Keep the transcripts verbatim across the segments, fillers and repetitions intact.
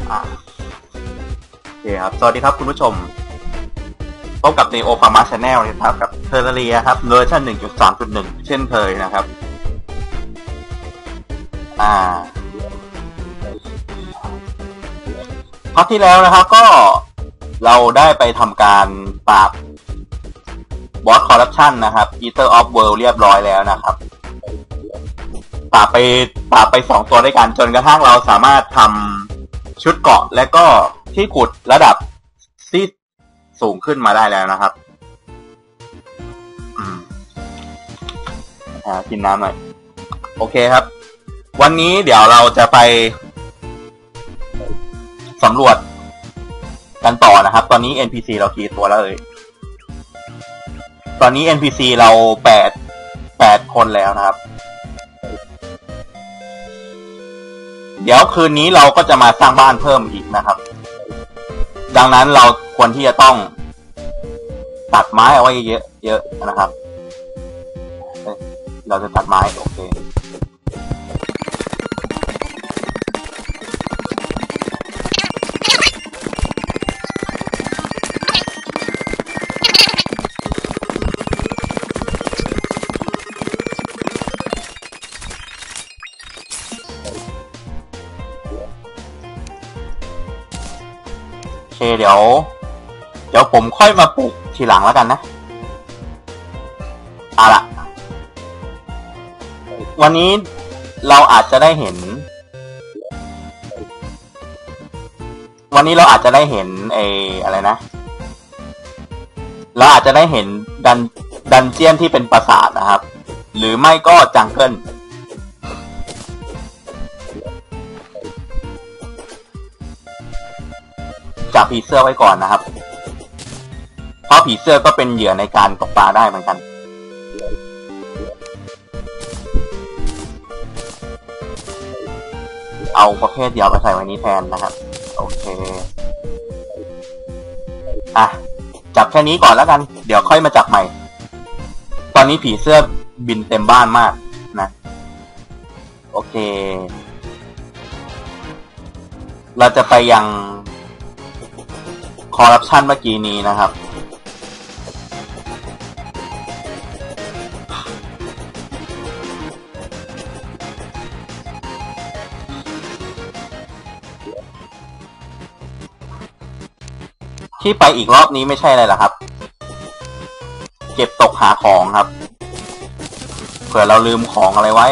อ่าโอเคครับสวัสดีครับคุณผู้ชมพบกับ Neo Pharma Channel นะครับกับเทอร์เรียครับเวอร์ชัน หนึ่งจุดสามจุดหนึ่ง เช่นเคยนะครับอ่าพาร์ทที่แล้วนะครับก็เราได้ไปทำการปราบบอสคอร์รัปชันนะครับ Eater of World เรียบร้อยแล้วนะครับปราบไปปราบไปสองตัวด้วยกันจนกระทั่งเราสามารถทำชุดเกราะและก็ที่ขุดระดับที่สูงขึ้นมาได้แล้วนะครับอืมอ่ากินน้ำหน่อยโอเคครับวันนี้เดี๋ยวเราจะไปสำรวจกันต่อนะครับตอนนี้ เอ็น พี ซี เรากี่ตัวแล้วเอ่ยตอนนี้ เอ็น พี ซี เราแปด แปดคนแล้วนะครับเดี๋ยวคืนนี้เราก็จะมาสร้างบ้านเพิ่มอีกนะครับดังนั้นเราควรที่จะต้องตัดไม้เอาไว้เยอะเยอะนะครับเราจะตัดไม้โอเคโอเคเดี๋ยวเดี๋ยวผมค่อยมาปลูกทีหลังแล้วกันนะเอาล่ะวันนี้เราอาจจะได้เห็นวันนี้เราอาจจะได้เห็นไอ้อะไรนะเราอาจจะได้เห็นดันดันเจียนที่เป็นปราสาทนะครับหรือไม่ก็จังเกิลจับผีเสื้อไว้ก่อนนะครับเพราะผีเสื้อก็เป็นเหยื่อในการตกปลาได้เหมือนกันเอาประเภทเดียวไปใส่ไว้นี้แทนนะครับโอเคอ่ะจับแค่นี้ก่อนแล้วกันเดี๋ยวค่อยมาจับใหม่ตอนนี้ผีเสื้อบินเต็มบ้านมากนะโอเคเราจะไปยังคอร์รัปชันเมื่อกี้นี้นะครับที่ไปอีกรอบนี้ไม่ใช่อะไรหรอกครับเก็บตกหาของครับเผื่อเราลืมของอะไรไว้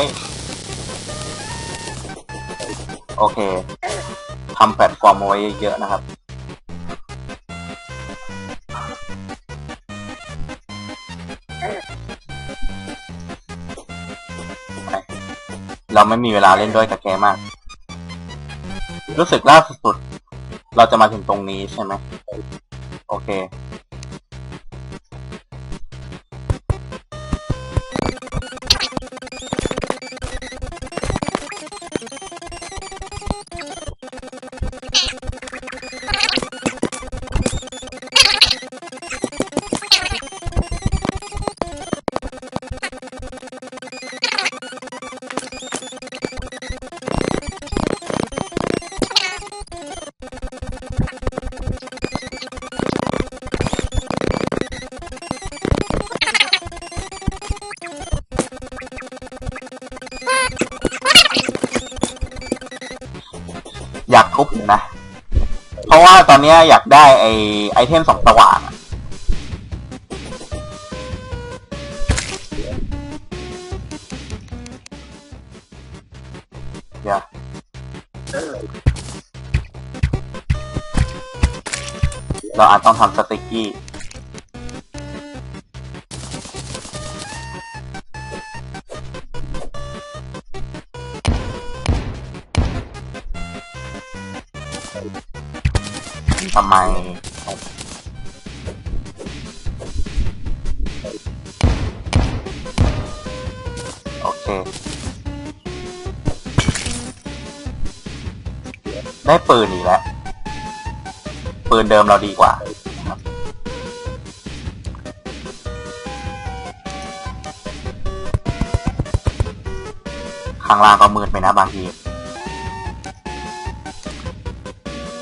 โอเคทำแพลตฟอร์มเอาไว้เยอะๆนะครับเราไม่มีเวลาเล่นด้วยกับแกมากรู้สึกล่าสุดเราจะมาถึงตรงนี้ใช่ไหมโอเคอยากทุบอยู่นะเพราะว่าตอนนี้อยากได้ไอไอเทมสองสว่างเดี๋ยวเราอาจต้องทำสติกกี้ทำไมโอเคได้ปืนอีกแล้วปืนเดิมเราดีกว่าข้างล่างก็มืดไปนะบางที โ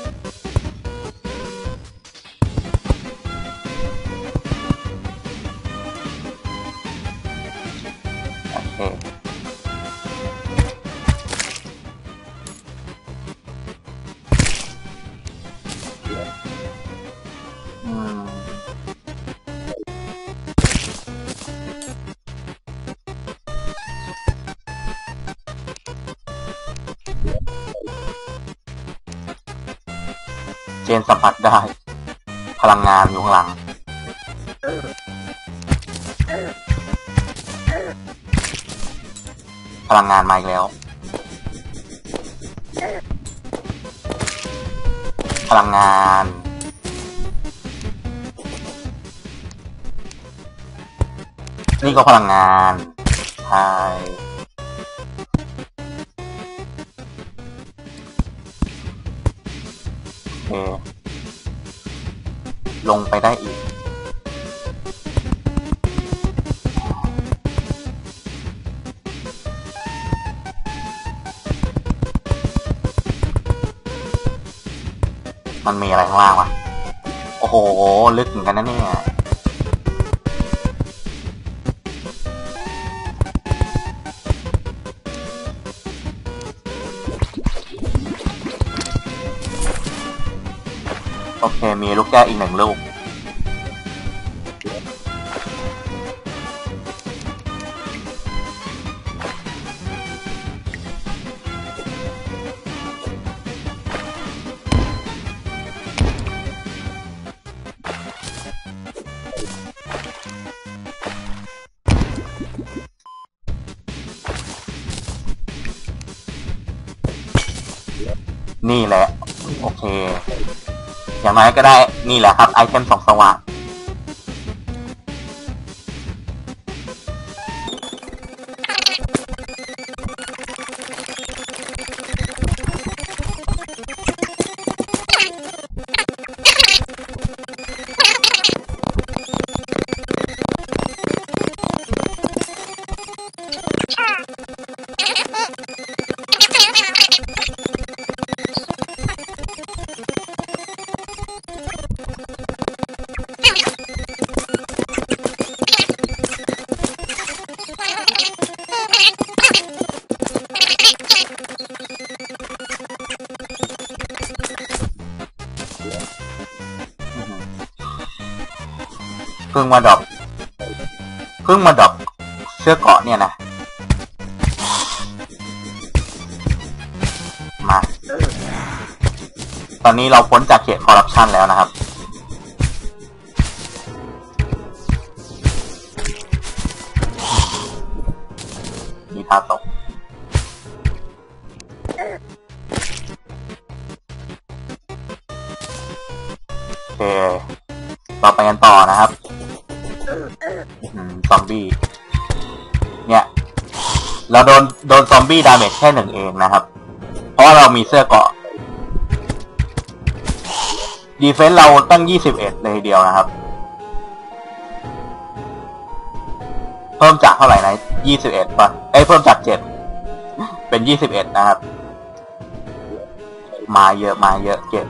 เจนสัมผัสได้พลังงานอยู่ข้างหลังพลังงานมาอีกแล้วพลังงานนี่ก็พลังงานใช่โอเคลงไปได้อีกมันมีอะไรข้างล่างวะโอ้โหลึกเหมือนกันนะเนี่ยโอเคมีลูกแก้วอีกหนึ่งลูกนี่แหละโอเคอย่างน้อยก็ได้นี่แหละครับไอเทมส่องสว่างเพิ่งมาดรอปเพิ่งมาดรอปเสื้อเกราะเนี่ยนะมาตอนนี้เราพ้นจากเขตคอร์รัปชันแล้วนะครับมีท่าตกโอเคเราไปกันต่อนะครับซอมบี้เนี่ยเราโดนโดนซอมบี้ดาเมจแค่หนึ่งเองนะครับเพราะเรามีเสื้อเกราะดีเฟนส์เราตั้งยี่สิบเอ็ดเลยทีเดียวนะครับเพิ่มจากเท่าไหร่นะยี่สิบเอ็ดป่ะเอ้ยเพิ่มจากเจ็ดเป็นยี่สิบเอ็ดนะครับมาเยอะมาเยอะเก็บ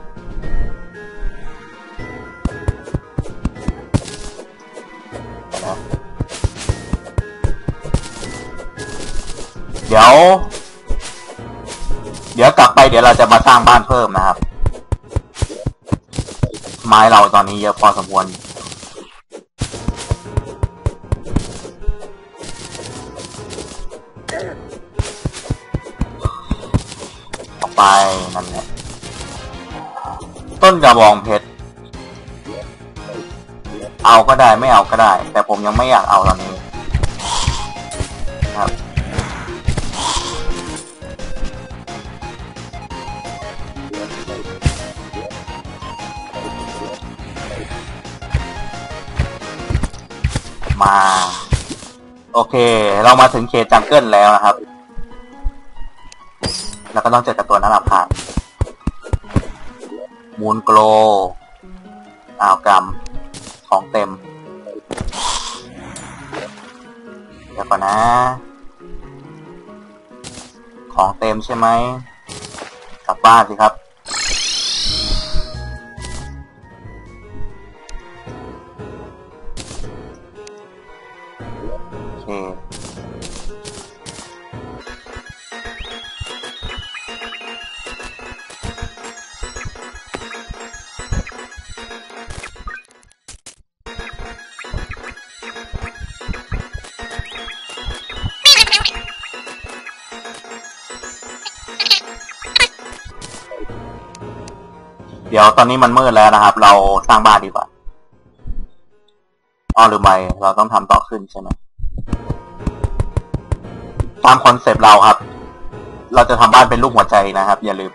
เดี๋ยวเดี๋ยวกลับไปเดี๋ยวเราจะมาสร้างบ้านเพิ่มนะครับไม้เราตอนนี้เยอะพอสมควรต่อไปนั่นแหละต้นกระบองเพชรเอาก็ได้ไม่เอาก็ได้แต่ผมยังไม่อยากเอาตอนนี้ครับมาโอเคเรามาถึงเขตจังเกิลแล้วนะครับแล้วก็ต้องเจอกับตัวนั้นแหละครับมูนโกลอ้าวกรรมของเต็มเดี๋ยวก่อนนะของเต็มใช่ไหมกลับบ้านสิครับโอเคเดี๋ยวตอนนี้มันมืดแล้วนะครับเราสร้างบ้านดีกว่าอ๋อหรือไม่เราต้องทำต่อขึ้นใช่ไหมตามคอนเซปต์เราครับเราจะทำบ้านเป็นรูปหัวใจนะครับอย่าลืม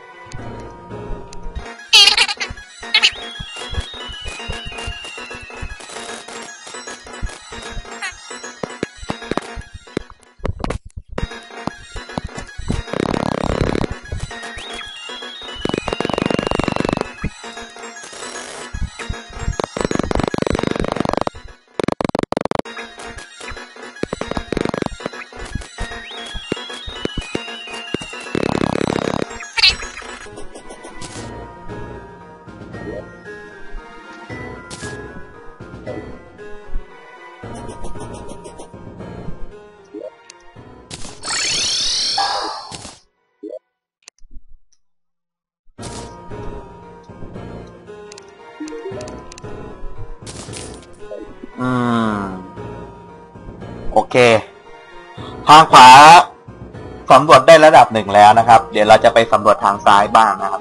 อืมโอเคทางขวาสำรวจได้ระดับหนึ่งแล้วนะครับเดี๋ยวเราจะไปสำรวจทางซ้ายบ้างนะครับ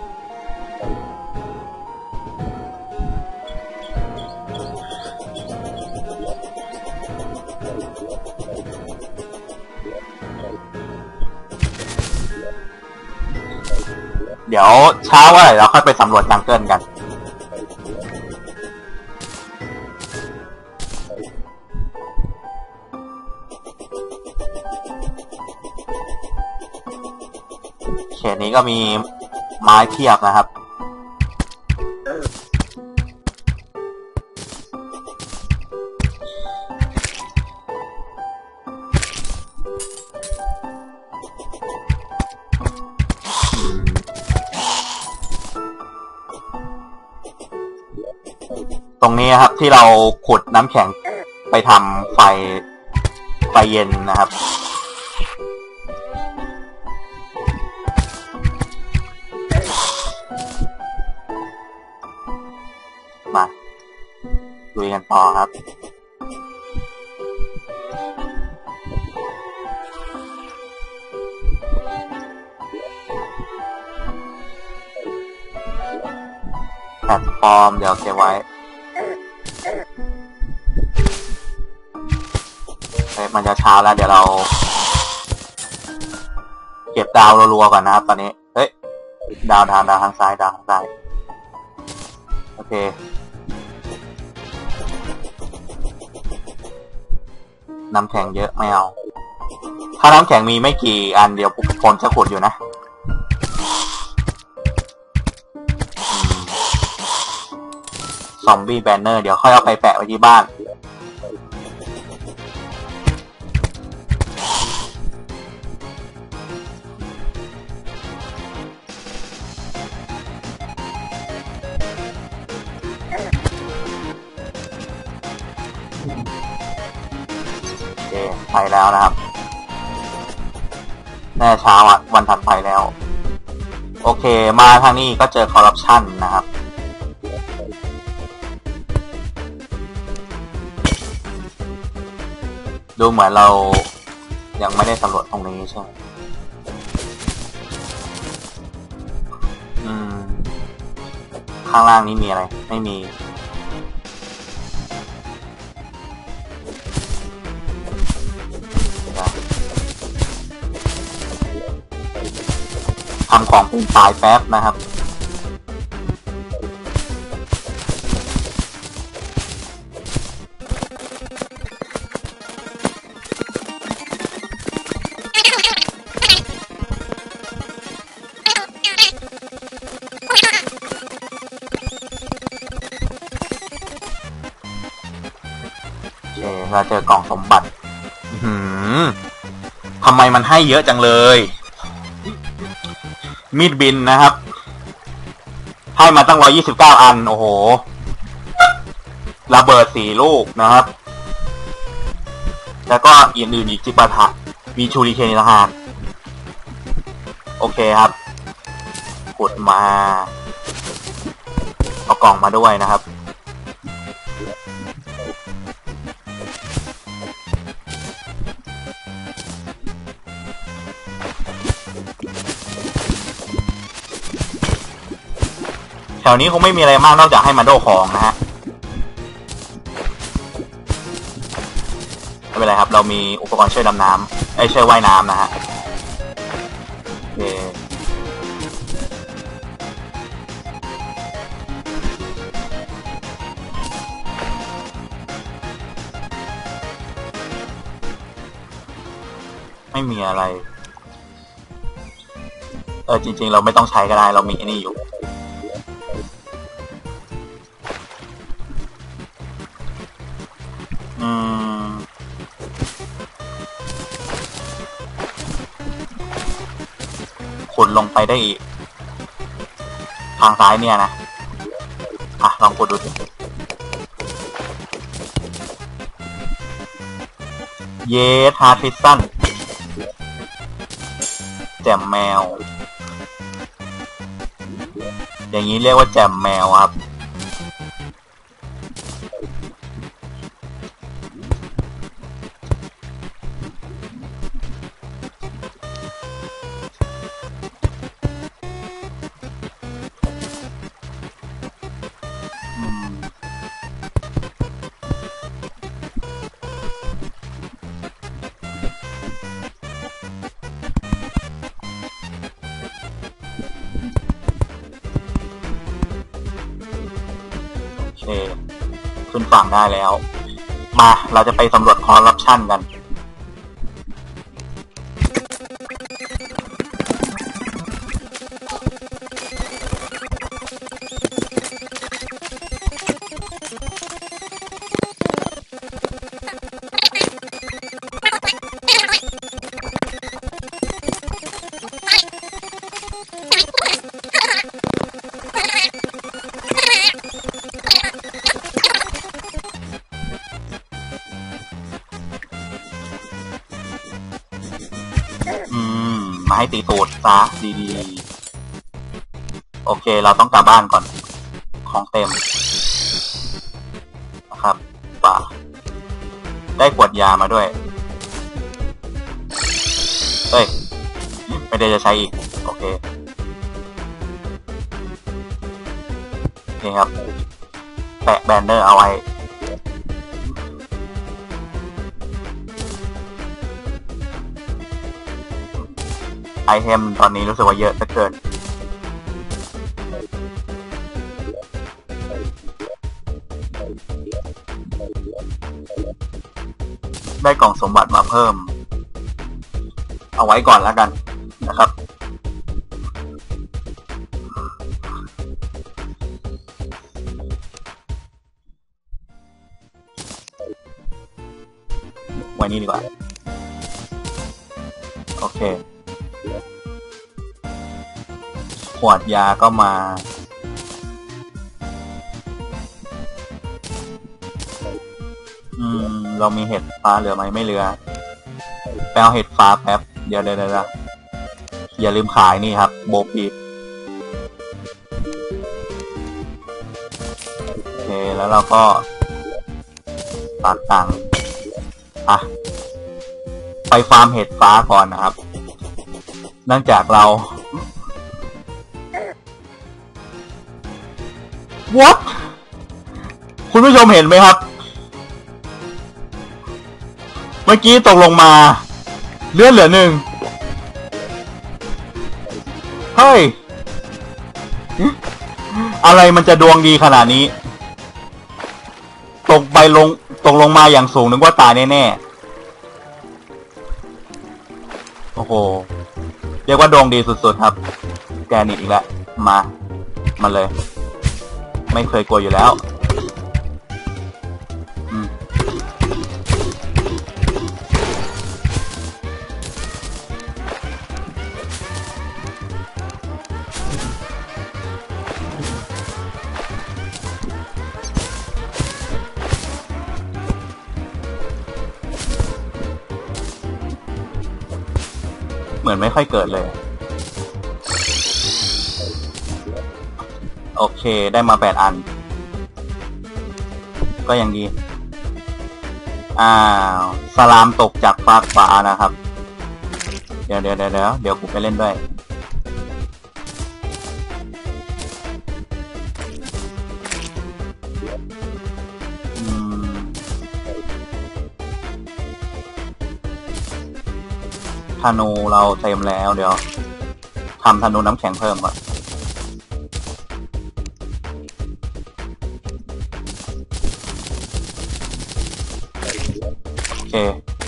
เดี๋ยวเช้าว่าเราค่อยไปสำรวจจังเกิลกันเขตนี้ก็มีไม้เทียบนะครับตรงนี้ครับที่เราขุดน้ำแข็งไปทำไฟไฟเย็นนะครับมาลุยกันต่อครับแพลตฟอร์มเดี๋ยวเก็บไว้มันจะช้าแล้วเดี๋ยวเราเก็บดาวรัวๆก่อนนะครับตอนนี้เฮ้ยดาวดาวดาวทางซ้ายดาวทางซ้ายโอเคน้ำแข็งเยอะไม่เอาถ้าน้ำแข็งมีไม่กี่อันเดี๋ยวผมจะขุดอยู่นะซอมบี้แบนเนอร์เดี๋ยวค่อยเอาไปแปะไว้ที่บ้านไปแล้วนะครับแน่เช้าอ่ะวันถัดไปแล้วโอเคมาทางนี้ก็เจอคอร์รัปชันนะครับดูเหมือนเรายังไม่ได้สำรวจตรงนี้ใช่ไหมอืมข้างล่างนี้มีอะไรไม่มีทำของเป็นสายแป๊บนะครับเราเจอกล่องสมบัติหืมทำไมมันให้เยอะจังเลยมีดบินนะครับให้มาตั้งร้อยยี่สิบเก้าอันโอ้โหระเบิดสี่ลูกนะครับแล้วก็อื่นๆอีกจิปาถะมีชูริเคนนะฮะโอเคครับกดมาเอากล่องมาด้วยนะครับแถวนี้คงไม่มีอะไรมากนอกจากให้มาโดของนะฮะไม่เป็นไรครับเรามีอุปกรณ์ช่วยดำน้ำไอ้ช่วยว่ายน้ำนะฮะโอเคไม่มีอะไรเออจริงๆเราไม่ต้องใช้ก็ได้เรามีไอ้นี่อยู่อืมขุดลงไปได้อีกทางซ้ายเนี่ยนะอ่ะลองขุดดูสิเยสฮาร์ดพิซซันแจ่มแมวอย่างนี้เรียกว่าแจ่มแมวครับโอเคขึ้นฝั่งได้แล้วมาเราจะไปสำรวจคอร์รัปชันกันอืมมาให้ตีตูดซะดีๆโอเคเราต้องกลับบ้านก่อนของเต็มนะครับป่าได้ขวดยามาด้วยเฮ้ยไม่ได้จะใช้อีกโอเคโอเคครับแปะแบนเนอร์เอาไว้ไอเทมตอนนี้รู้สึกว่าเยอะเหลือเกินได้กล่องสมบัติมาเพิ่มเอาไว้ก่อนแล้วกันนะครับไว้นี่ดีกว่าโอเคขวดยาก็มาอืมเรามีเห็ดฟ้าเหลือไหมไม่เหลือไปเอาเห็ดฟ้าแป๊บเดี๋ยวเดี๋ยวเดี๋ยวอย่าลืมขายนี่ครับโบบีบโอเคแล้วเราก็ตัดตังค์อ่ะไปฟาร์มเห็ดฟ้าก่อนนะครับเนื่องจากเรา What คุณผู้ชมเห็นไหมครับเมื่อกี้ตกลงมาเลื่อนเหลือหนึ่งเฮ้ยอะไรมันจะดวงดีขนาดนี้ตกไปลงตกลงมาอย่างสูงนึกว่าตายแน่ๆโอ้โหเรียกว่าดวงดีสุดๆครับแกนิดอีกแล้วมามาเลยไม่เคยกลัวอยู่แล้วเหมือนไม่ค่อยเกิดเลยโอเคได้มาแปดอันก็ยังดีอ้าวสลามตกจากฟากฟ้านะครับเดี๋ยวเดี๋ยวเดี๋ยวเดี๋ยวเดี๋ยวกูไปเล่นด้วยธนูเราเต็มแล้วเดี๋ยวทำธนูน้ำแข็งเพิ่มก่อนโอเค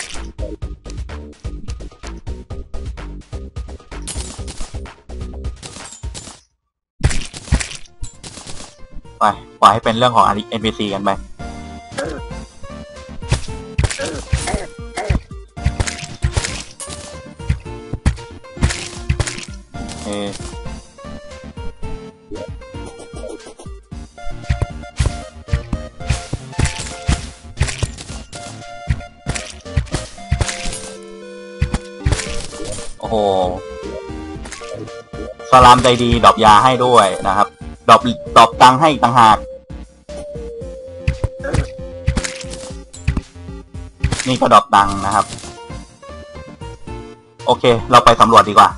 ไปปล่อยให้เป็นเรื่องของ เอ็น พี ซี กันไปโอเคโอ้โหสลามใจดีดรอปยาให้ด้วยนะครับดรอปดรอปตังค์ให้ต่างหากนี่ก็ดรอปตังค์นะครับโอเคเราไปสำรวจดีกว่า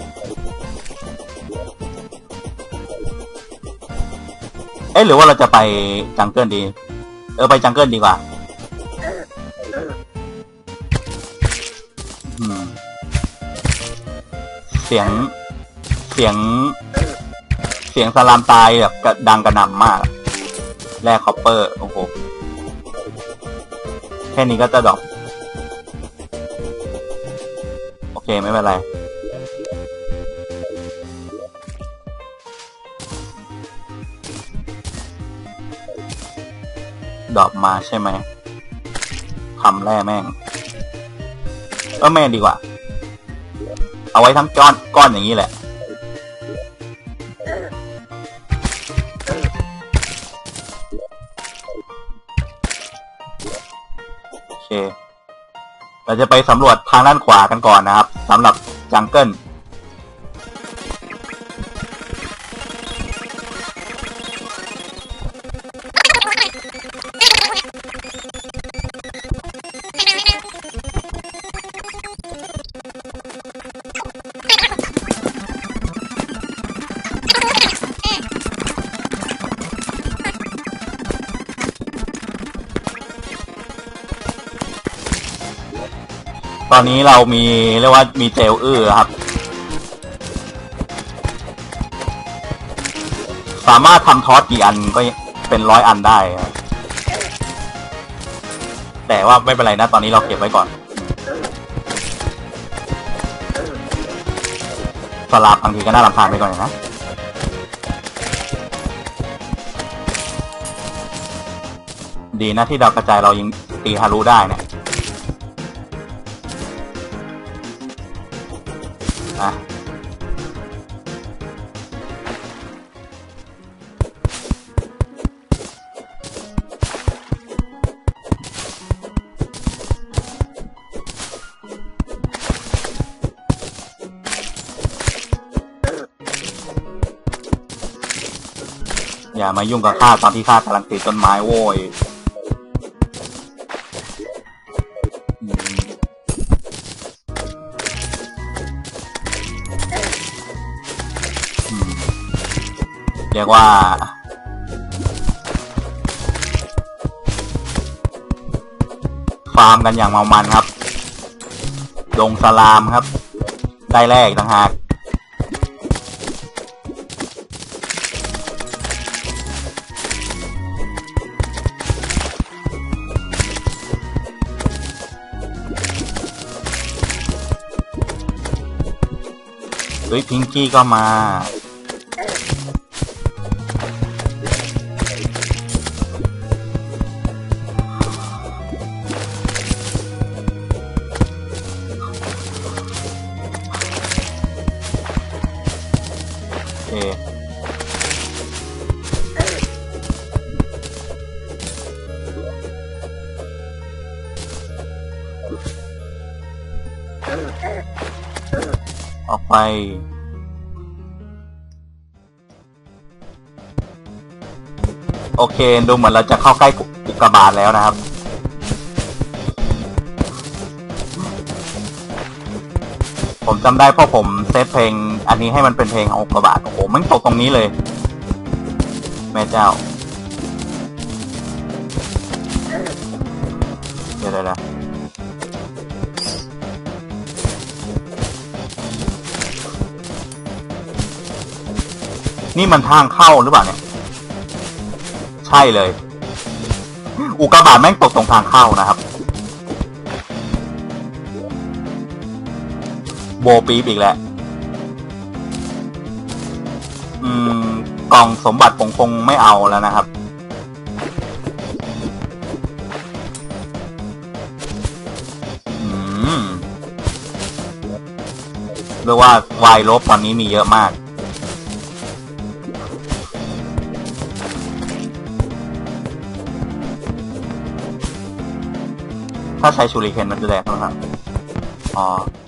เอ๊ะหรือว่าเราจะไปจังเกิลดีเออไปจังเกิลดีกว่าอืมเสียงเสียงเสียงสลามตายแบบดังกระหน่ำมากแร่คอปเปอร์โอ้โหแค่นี้ก็จะดรอปโอเคไม่เป็นไรดรอปมาใช่ไหมทำแร่แม่งก็แม่งดีกว่าเอาไว้ทั้งก้อนก้อนอย่างนี้แหละโอเคเราจะไปสำรวจทางด้านขวากันก่อนนะครับสำหรับจังเกิลตอนนี้เรามีเรียกว่ามีเจลอื้อครับสามารถทำทอสกี่อันก็เป็นร้อยอันได้แต่ว่าไม่เป็นไรนะตอนนี้เราเก็บไว้ก่อนสลับบางทีก็น่ารำคาญไปก่อนนะดีนะที่ดาวกระจายเรายิงตีฮารุได้เนี่ยอ่ะอย่ามายุ่งกับข้าตอนที่ข้ากำลังตีต้นไม้โว้ยเรียกว่าฟาร์มกันอย่างเมามันครับดงสลามครับได้แรกต่างหากเฮ้ยพิงกี้ก็มาออกไปโอเคดูเหมือนเราจะเข้าใกล้อุกกาบาตแล้วนะครับผมจำได้เพราะผมเซตเพลงอันนี้ให้มันเป็นเพลงของอุกกาบาตโอ้โหมันตกตรงนี้เลยแม่เจ้าเดี๋ยวๆนี่มันทางเข้าหรือเปล่าเนี่ยใช่เลยอุกกาบาตแม่งตกตรงทางเข้านะครับโบปีบอีกแล้วอืมกล่องสมบัติผมคงไม่เอาแล้วนะครับอืมเรียกว่าวายลบตอนนี้มีเยอะมากถ้าใช้ชูริเคนมันจะแดงนะครับอ๋อ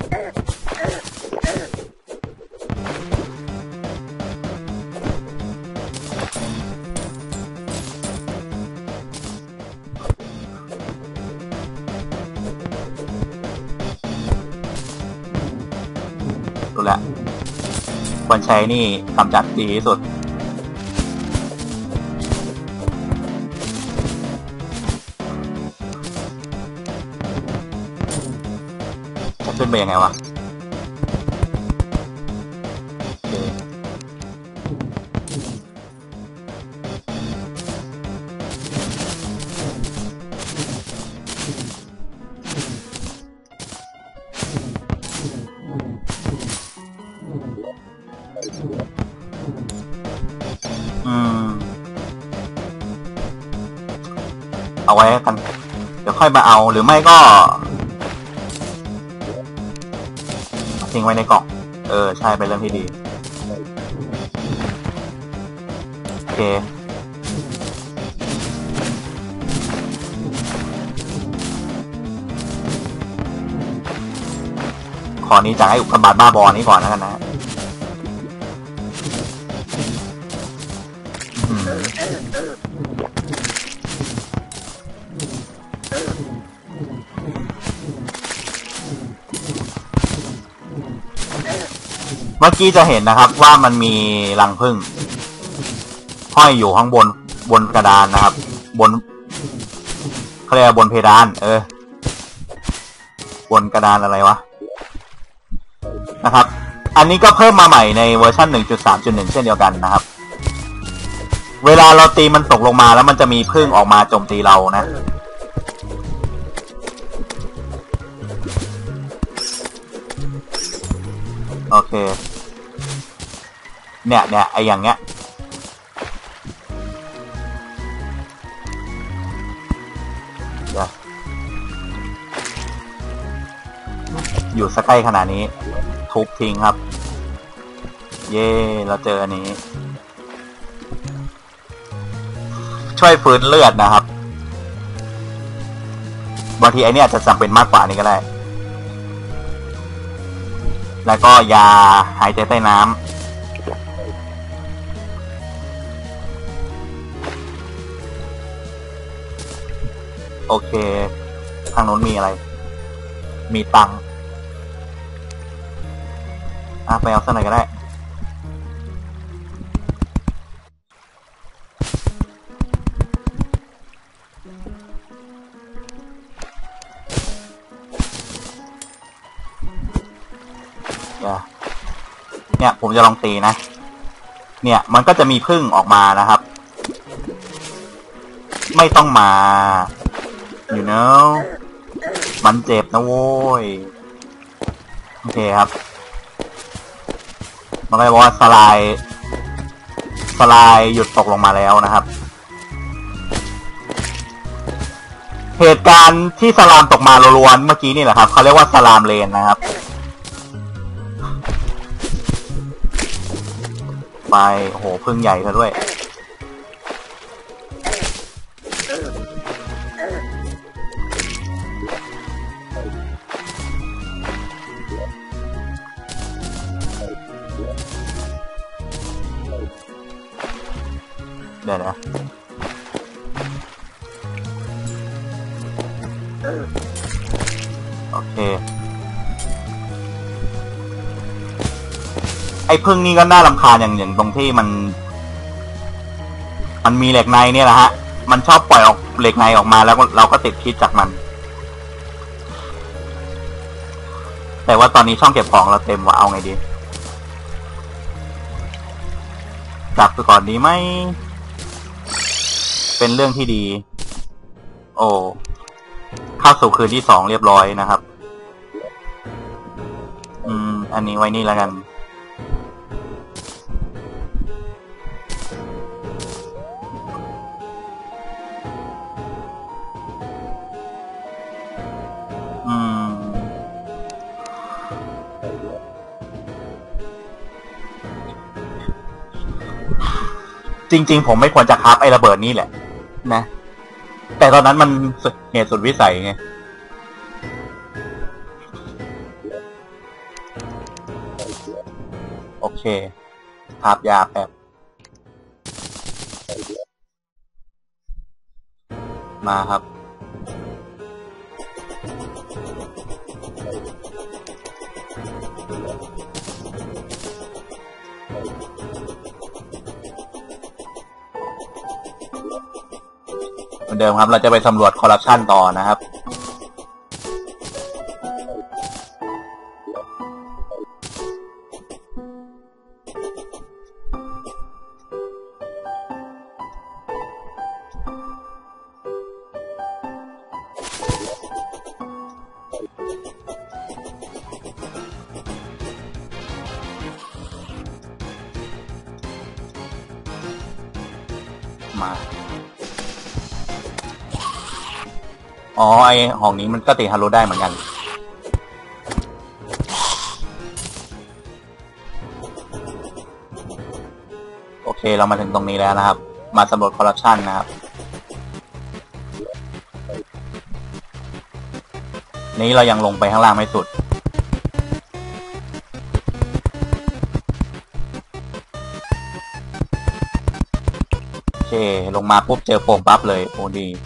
ดูแลควรใช้นี่กำจัดดีที่สุดขึ้นไปยังไงวะอืมเอาไว้กันเดี๋ยวค่อยมาเอาหรือไม่ก็ทิ้งไว้ในกล่องเออใช่เป็นเรื่องที่ดีโอเคขอนี้จากไอ้อุกกาบาตบ้าบอนี้ก่อนแล้วกันนะเมื่อกี้จะเห็นนะครับว่ามันมีรังผึ้งห้อยอยู่ข้างบนบนกระดานนะครับบนเขาเรียกบนเพดานเออบนกระดานอะไรวะนะครับอันนี้ก็เพิ่มมาใหม่ในเวอร์ชัน หนึ่งจุดสามจุดหนึ่ง เช่นเดียวกันนะครับเวลาเราตีมันตกลงมาแล้วมันจะมีผึ้งออกมาโจมตีเรานะโอเคเนี่ยเนี่ยไออย่างเงี้ยเดี๋ยวอยู่สักใกล้ขนาดนี้ทุบทิ้งครับเย่เราเจออันนี้ช่วยฟื้นเลือดนะครับบางทีไอเนี้ยจะจำเป็นมากกว่านี้ก็ได้แล้วก็ยาหายใจใต้น้ำโอเคทางโน้นมีอะไรมีตังค์อ่ะไปเอาสักหน่อยก็ได้เนี่ยผมจะลองตีนะเนี่ยมันก็จะมีผึ้งออกมานะครับไม่ต้องมา you know มันเจ็บนะโว้ยโอเคครับมันก็จะบอกว่าสไลด์สไลด์หยุดตกลงมาแล้วนะครับเหตุการณ์ที่สลามตกมาล้วนๆเมื่อกี้นี่แหละครับเขาเรียกว่าสลามเลนนะครับไปโอ้โหพึ่งใหญ่ซะด้วยเดี๋ยวนะโอเคไอ้พึ่งนี่ก็น่ารำคาญอย่างอย่างตรงที่มันมันมีเหล็กในเนี่ยแหละฮะมันชอบปล่อยออกเหล็กในออกมาแล้วเราก็ติดพิษจากมันแต่ว่าตอนนี้ช่องเก็บของเราเต็มว่ะเอาไงดีกลับไปก่อนดีไหมเป็นเรื่องที่ดีโอ้เข้าสู่คืนที่สองเรียบร้อยนะครับอืมอันนี้ไว้นี่แล้วกันอืมจริงๆผมไม่ควรจะคราฟไอ้ระเบิดนี่แหละนะแต่ตอนนั้นมันเหตุสุดวิสัยไงโอเคคราฟยาแป๊บมาครับเหมือนเดิมครับเราจะไปสำรวจคอร์รัปชันต่อนะครับมาอ๋อไอห้องนี้มันก็ติดฮัลโหลได้เหมือนกันโอเคเรามาถึงตรงนี้แล้วนะครับมาสำรวจคอร์รัปชันนะครับนี้เรายังลงไปข้างล่างไม่สุดโอเคลงมาปุ๊บเจอโป่งปั๊บเลยโอ้ดี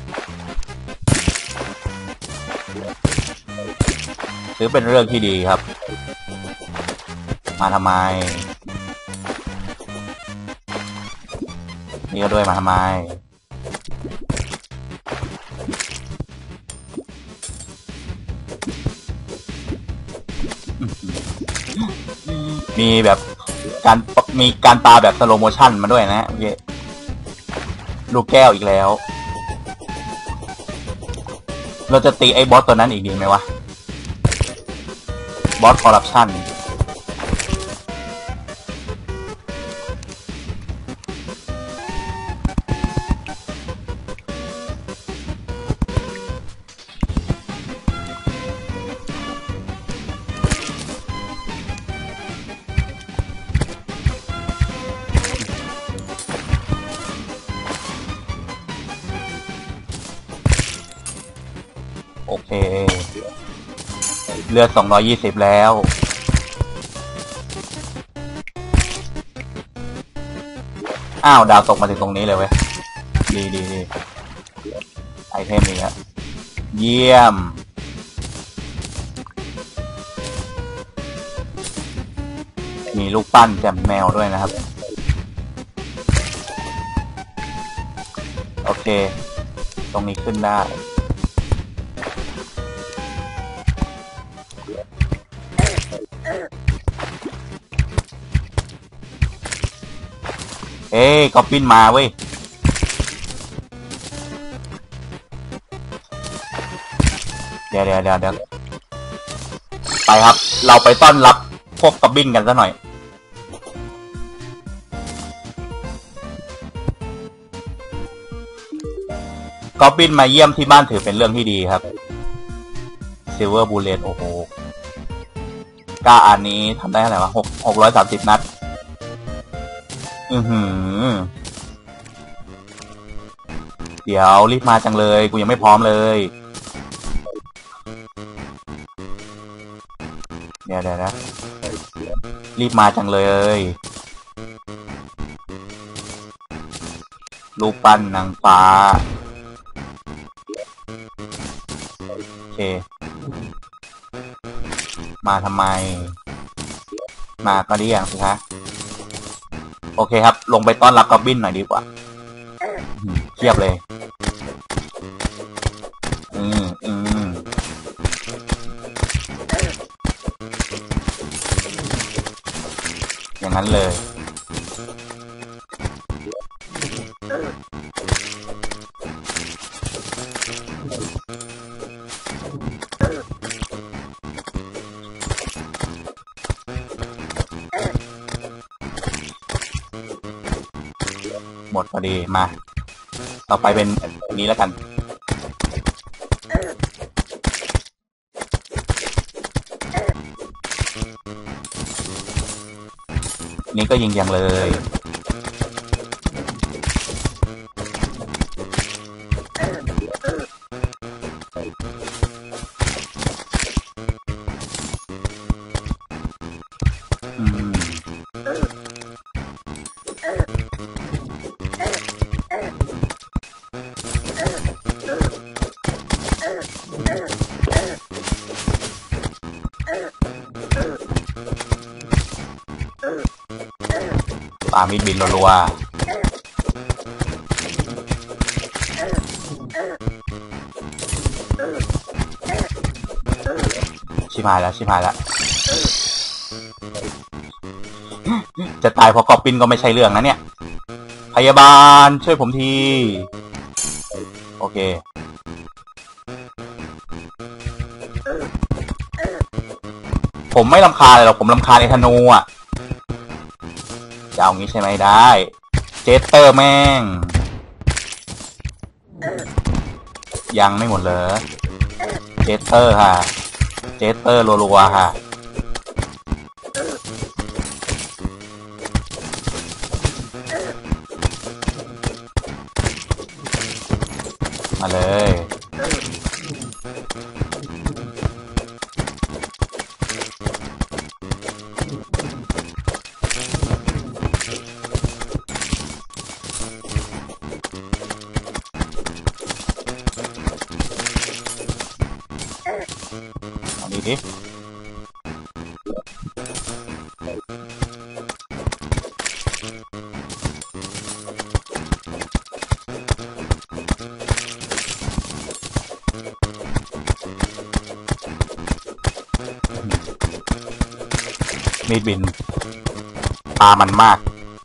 ถือเป็นเรื่องที่ดีครับมาทำไมนี่ก็ด้วยมาทำไมมีแบบการมีการปาแบบสโลโมชั่นมาด้วยนะเยลูกแก้วอีกแล้วเราจะตีไอ้บอสตัวนั้นอีกดีไหมวะบอสคอร์รัปชันโอเคเลือดสองร้อยยี่สิบแล้วอ้าวดาวตกมาถึงตรงนี้เลยเว้ยดีดีดีไอเทมนี้ครับเยี่ยมมีลูกปั้นแจ่มแมวด้วยนะครับโอเคตรงนี้ขึ้นได้เอ้ยก็ปิ้นมาเว้ยเดี๋ยวเดี๋ยวเดี๋ยวเดี๋ยวไปครับเราไปต้อนรับพวกกอบบินกันซะหน่อยกอบบินมาเยี่ยมที่บ้านถือเป็นเรื่องที่ดีครับซิลเวอร์บูเลตโอ้โหกล้าอันนี้ทำได้เท่าไหร่วะหกหกร้อยสามสิบนัดอือหือเดี๋ยวรีบมาจังเลยกูยังไม่พร้อมเลยเดี๋ยวเดี๋ยวนะรีบมาจังเลยรูปปั้นนางฟ้าโอเคมาทำไมมาก็ได้อย่างสิคะโอเคครับลงไปต้อนรับกอบบินหน่อยดีกว่าเทียบเลยอืมอืมอย่างนั้นเลยหมดพอดีมาต่อไปเป็นอันนี้แล้วกันนี่ก็ยิงยังเลยอืมปามีดบินรัวๆชิบหายแล้วชิบหายแล้วจะตายเพราะกอบปินก็ไม่ใช่เรื่องนะเนี่ยพยาบาลช่วยผมทีโอเคผมไม่รำคาญเลยหรอกผมรำคาญไอ้ธนูอ่ะจะเอางี้ใช่ไหมได้เจสเตอร์แม่งยังไม่หมดเลยเจสเตอร์ค่ะเจสเตอร์รัวๆค่ะมาเลยเอาดีดิมีดบินปลามันมาก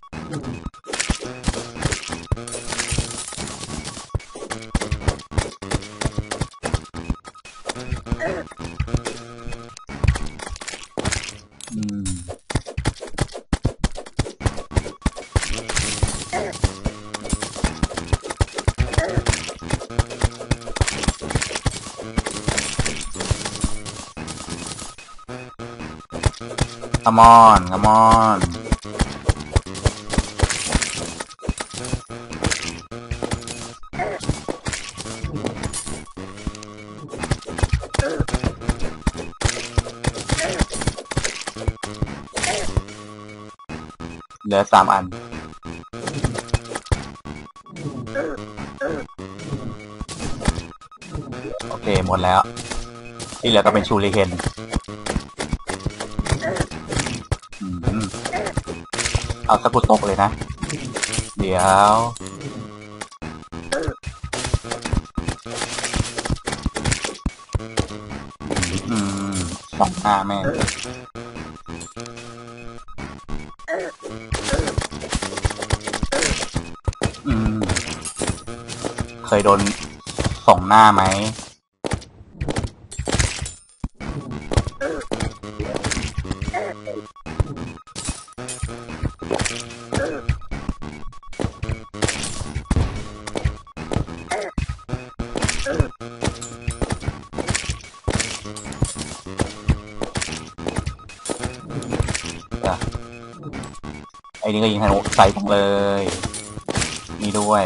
อืมCome on Come on เหลือสามอันโอเคหมดแล้วที่เหลือก็เป็นชูริเคนเอาสกุลตกเลยนะเดี๋ยวอืมสองหน้าแม่อืมเคยโดนสองหน้าไหมไอ้นี่ก็ยิงธนูใส่ตรงเลยนี่ด้วย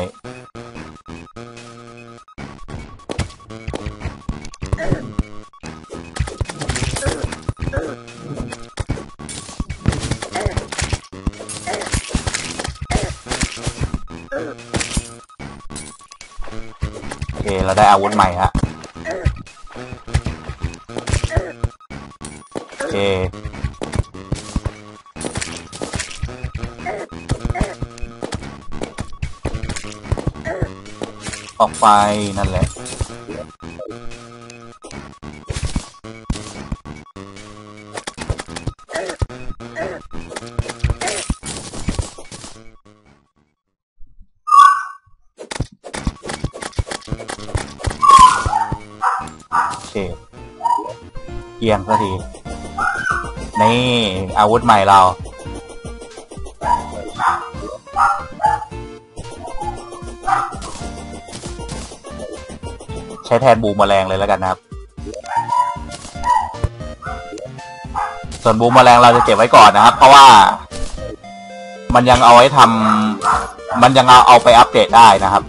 โอเคเราได้อาวุธใหม่ฮะโอเคออกไปนั่นแหละโอเคเกี่ยงสักทีนี่อาวุธใหม่เราใช้แทนบูมแมลงเลยแล้วกันนะครับส่วนบูมแมลงเราจะเก็บไว้ก่อนนะครับเพราะว่ามันยังเอาไว้ทำมันยังเอาเอาไปอัปเดตได้นะครับ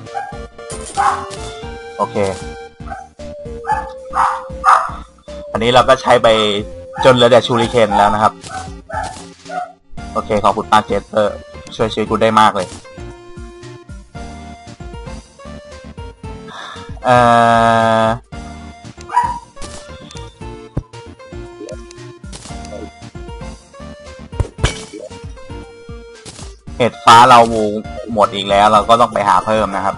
โอเคอันนี้เราก็ใช้ไปจนเหลือแต่ชูริเคนแล้วนะครับโอเคขอบคุณมากเจสเตอร์ช่วยช่วยกูได้มากเลยเอ่อเห็ดฟ้าเราหมดอีกแล้วเราก็ต้องไปหาเพิ่มนะครับ